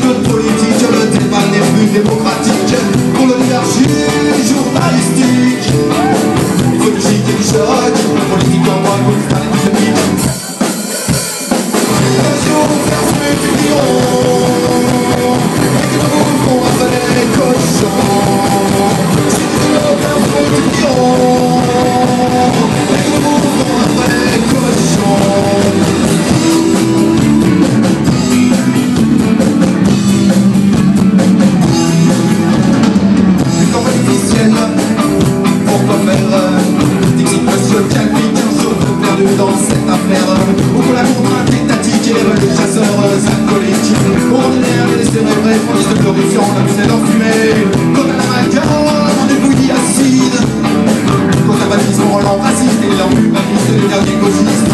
de politique, le débat n'est plus démocratique. Pour l'oligarchie journalistique, écologique et du choc, politique en droit, politique économique. Attention, faire ce que tu diront, et que nous mourrons après les cochons. Si tu veux faire ce que tu diront, et que nous mourrons après les cochons. Pourquoi faire Dixit monsieur Calvi, 15 jours de perdu dans cette affaire. Où que la contrainte étatique et les chasseurs alcooliques ordinaires et les cérébrés fournissent de glorifiant la bouteille leur fumée. Quant à l'amalgame des bouillies acides, conservatisme Roland raciste et leur humaniste les derniers gauchistes.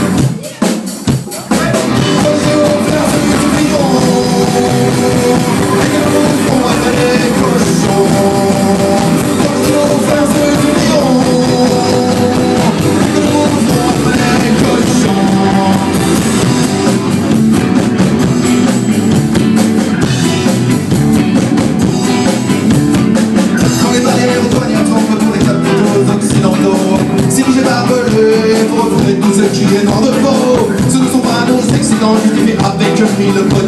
Qui est noir de faux, ce ne sont pas nos excellents justifiés avec 1000